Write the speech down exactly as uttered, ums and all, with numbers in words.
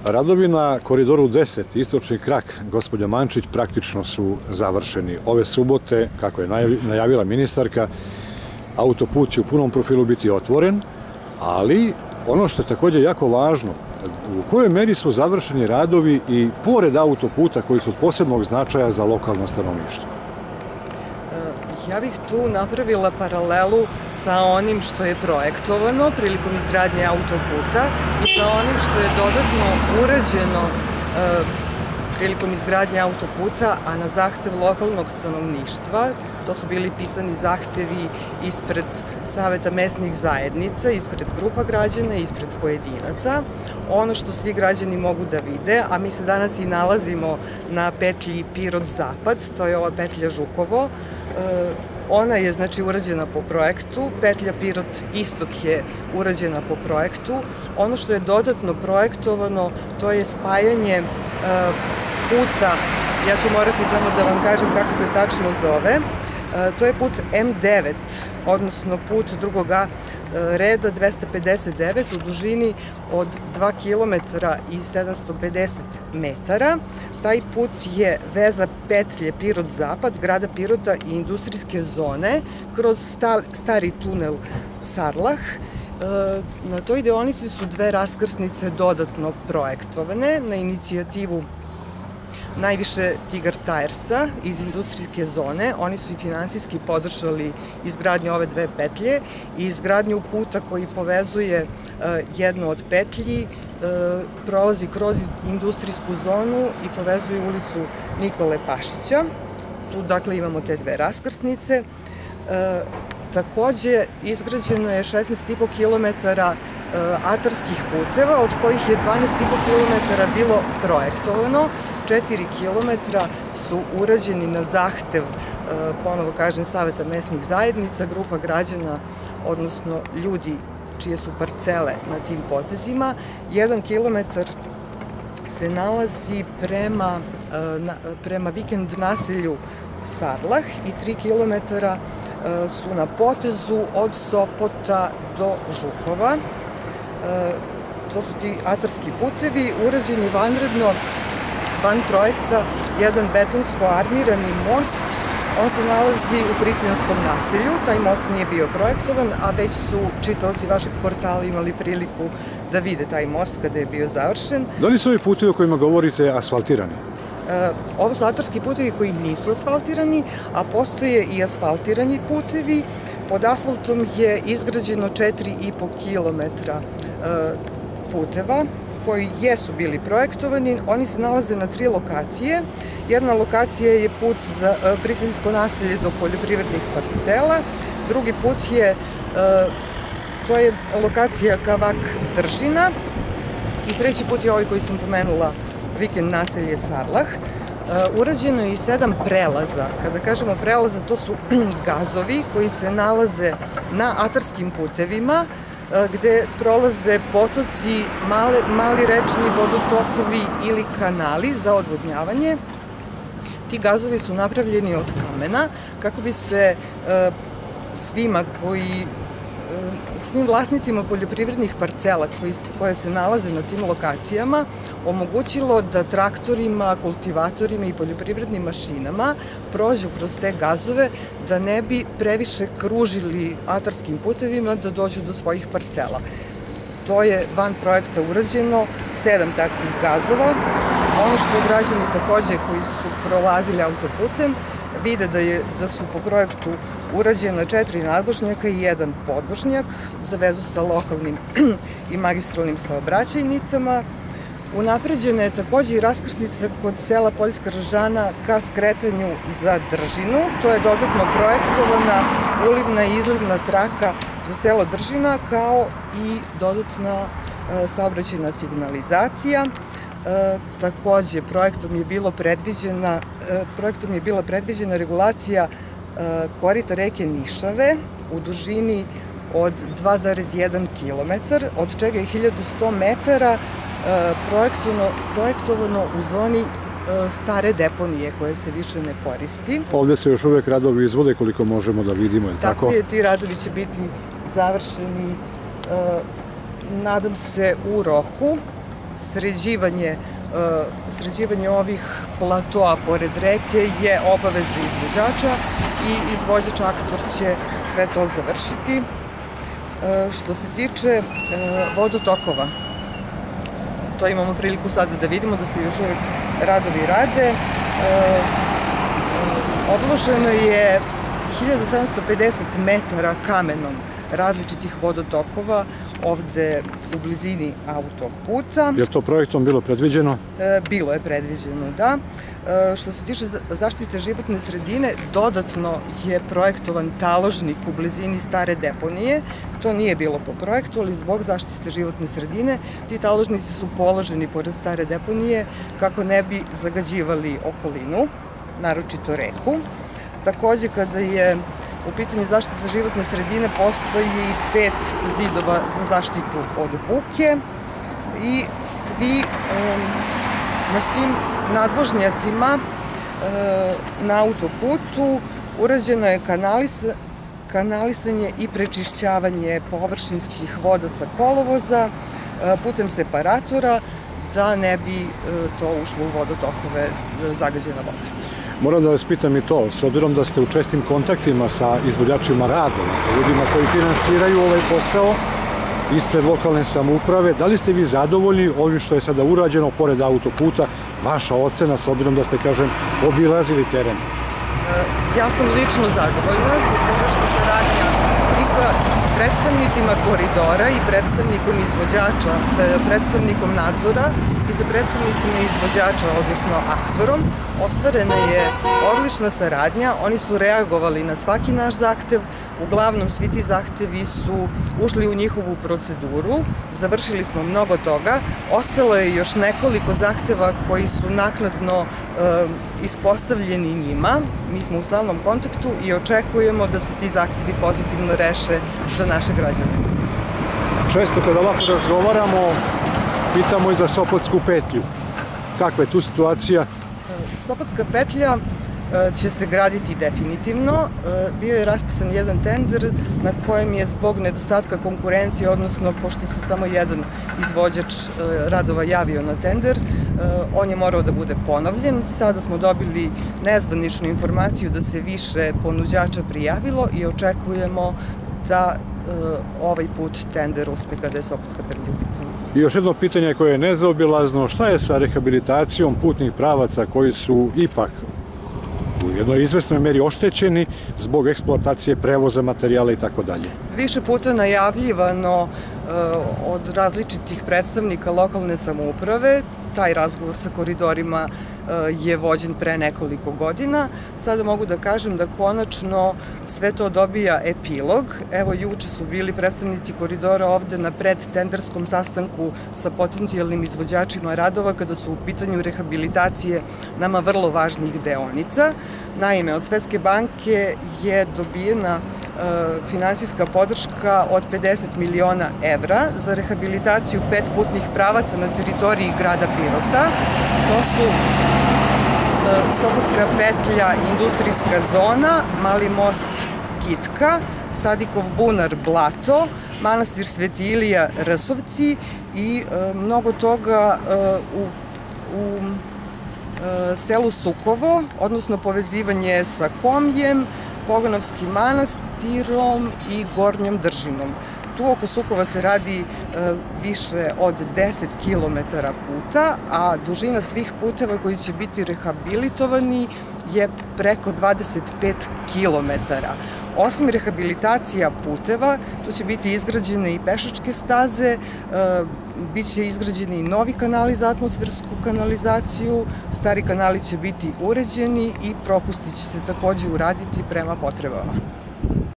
Radovi na Koridoru deset, istočni krak, gospođa Mančić, praktično su završeni. Ove subote, kako je najavila ministarka, autoput će u punom profilu biti otvoren, ali ono što je također jako važno, u kojoj meri su završeni radovi i pored autoputa koji su od posebnog značaja za lokalno stanovništvo? Ja bih tu napravila paralelu sa onim što je projektovano prilikom izgradnje autoputa i sa onim što je dodatno urađeno prilikom izgradnje autoputa, a na zahtev lokalnog stanovništva. To su bili pisani zahtevi ispred Saveta mesnih zajednica, ispred grupa građana, ispred pojedinaca. Ono što svi građani mogu da vide, a mi se danas i nalazimo na petlji Pirot-Zapad, to je ova petlja Žukovo. Ona je, znači, urađena po projektu, petlja Pirot-Istok je urađena po projektu. Ono što je dodatno projektovano, to je spajanje puta, ja ću morati samo da vam kažem kako se tačno zove, to je put M devet, odnosno put drugoga reda dvesta pedeset devet u dužini od dva kilometra i sedamsto pedeset metara. Taj put je veza petlje Pirot-Zapad, grada Pirota i industrijske zone kroz stari tunel Sarlah. Na toj deonici su dve raskrsnice dodatno projektovane na inicijativu najviše Tigar Tiresa iz industrijske zone. Oni su i finansijski podržali izgradnju ove dve petlje i izgradnju puta koji povezuje jednu od petlji, prolazi kroz industrijsku zonu i povezuje ulicu Nikole Pašića. Tu, dakle, imamo te dve raskrsnice. Takođe, izgrađeno je šesnaest i po kilometara atarskih puteva, od kojih je dvanaest i po kilometara bilo projektovano. četiri kilometra su urađeni na zahtev, ponovo kažem, Saveta mesnih zajednica, grupa građana, odnosno ljudi čije su parcele na tim potezima. Jedan kilometar se nalazi prema, prema vikend naselju Sarlah i tri kilometara su na potezu od Sopota do Žukova. To su ti atarski putevi, urađeni vanredno, van projekta, jedan betonsko-armirani most. On se nalazi u Prisjanskom naselju, taj most nije bio projektovan, a već su čitaoci vašeg portala imali priliku da vide taj most kada je bio završen. Da li su ovi putevi o kojima govorite asfaltirani? Ovo su atarski putevi koji nisu asfaltirani, a postoje i asfaltirani putevi. Pod asfaltom je izgrađeno četiri i po kilometra puteva koji jesu bili projektovani. Oni se nalaze na tri lokacije. Jedna lokacija je put za Prisjansko naselje do poljoprivrednih parcela. Drugi put je, to je lokacija Kavak-Držina. I treći put je ovaj koji sam pomenula, vikend naselje Sarlah. Urađeno je i sedam prelaza. Kada kažemo prelaza, to su gazovi koji se nalaze na atarskim putevima, gde prolaze potoci, mali rečni vodotokovi ili kanali za odvodnjavanje. Ti gazovi su napravljeni od kamena kako bi se svima koji svim vlasnicima poljoprivrednih parcela koje se nalaze na tim lokacijama omogućilo da traktorima, kultivatorima i poljoprivrednim mašinama prođu kroz te gazove, da ne bi previše kružili atarskim putevima da dođu do svojih parcela. To je van projekta urađeno, sedam takvih gazova. Ono što građani takođe koji su prolazili autoputem vide da su po projektu urađena četiri nadvožnjaka i jedan podvožnjak za vezu sa lokalnim i magistralnim saobraćajnicama. Unapređena je takođe i raskrsnica kod sela Poljska Ražana ka skretanju za Držinu. To je dodatno projektovana ulivna i izlivna traka za selo Držina, kao i dodatna saobraćajna signalizacija. Takođe, projektom je bilo predviđena, projektom je bila predviđena regulacija korita reke Nišave u dužini od dva zarez jedan kilometar, od čega je hiljadu sto metara projektovano u zoni stare deponije koje se više ne koristi. Ovde se još uvek radovi izvode koliko možemo da vidimo, je li tako? Tako je, ti radovi će biti završeni, nadam se, u roku. sređivanje, sređivanje ovih platoa pored reke je obaveza izvođača i izvođač aktor će sve to završiti. Što se tiče vodotokova, to imamo priliku sada da vidimo da se još uvek radovi rade. Odloženo je hiljadu sedamsto pedeset metara kamenom različitih vodotokova ovde u blizini autoputa. Je li to projektom bilo predviđeno? Bilo je predviđeno, da. Što se tiče zaštite životne sredine, dodatno je projektovan taložnik u blizini stare deponije. To nije bilo po projektu, ali zbog zaštite životne sredine ti taložnici su položeni pored stare deponije kako ne bi zagađivali okolinu, naročito reku. Takođe, kada je u pitanju zaštite životne sredine, postoji pet zidova za zaštitu od buke i svi, na svim nadvožnjacima na autoputu urađeno je kanalisanje i prečišćavanje površinskih voda sa kolovoza putem separatora, da ne bi to ušlo u vodotokove zagađena voda. Moram da vas pitam i to, s obzirom da ste u čestim kontaktima sa izvođačima radova, sa ljudima koji finansiraju ovaj posao ispred lokalne samouprave, da li ste vi zadovoljni ovim što je sada urađeno pored autoputa, vaša ocena, s obzirom da ste, kažem, obilazili teren? Ja sam lično zadovoljna zbog toga što saradnja i sa predstavnicima koridora i predstavnikom izvođača, predstavnikom nadzora i sa predstavnicima izvođača, odnosno aktorom, ostvarena je odlična saradnja. Oni su reagovali na svaki naš zahtev, uglavnom svi ti zahtevi su ušli u njihovu proceduru, završili smo mnogo toga, ostalo je još nekoliko zahteva koji su naknadno ispostavljeni njima. Mi smo u stalnom kontaktu i očekujemo da se ti zahtevi pozitivno reše za naše građane. Često kada ovako razgovaramo, pitamo i za Sopotsku petlju. Kakva je tu situacija? Sopotska petlja će se graditi definitivno. Bio je raspisan jedan tender na kojem je zbog nedostatka konkurencije, odnosno pošto se samo jedan izvođač radova javio na tender, on je morao da bude ponovljen. Sada smo dobili nezvaničnu informaciju da se više ponuđača prijavilo i očekujemo da ovaj put tender uspe kada je Sopotska petlja u pitanju. I još jedno pitanje koje je nezaobilazno, šta je sa rehabilitacijom putnih pravaca koji su ipak u jednoj izvesnoj meri oštećeni zbog eksploatacije prevoza, materijala i tako dalje? Više puta najavljivano od različitih predstavnika lokalne samouprave. Taj razgovor sa koridorima je vođen pre nekoliko godina. Sada mogu da kažem da konačno sve to dobija epilog. Evo, juče su bili predstavnici koridora ovde na predtenderskom sastanku sa potencijalnim izvođačima radova kada su u pitanju rehabilitacije nama vrlo važnih deonica. Naime, od Svetske banke je dobijena finansijska podrška od pedeset miliona evra za rehabilitaciju pet putnih pravaca na teritoriji grada Pirota. To su Sopotska petlja, industrijska zona, Mali most Kitka, Sadikov bunar Blato, manastir Sveti Ilija Rsovci i mnogo toga u, u selu Sukovo, odnosno povezivanje sa Komjem, Pogonovskim manastirom i Gornjom Držinom. Tu oko Sukova se radi više od deset kilometara puta, a dužina svih puteva koji će biti rehabilitovani je preko dvadeset pet kilometara. Osim rehabilitacija puteva, tu će biti izgrađene i pešačke staze, biće izgrađeni i novi kanali za atmosfersku kanalizaciju, stari kanali će biti uređeni i propusti će se takođe uraditi prema potrebama.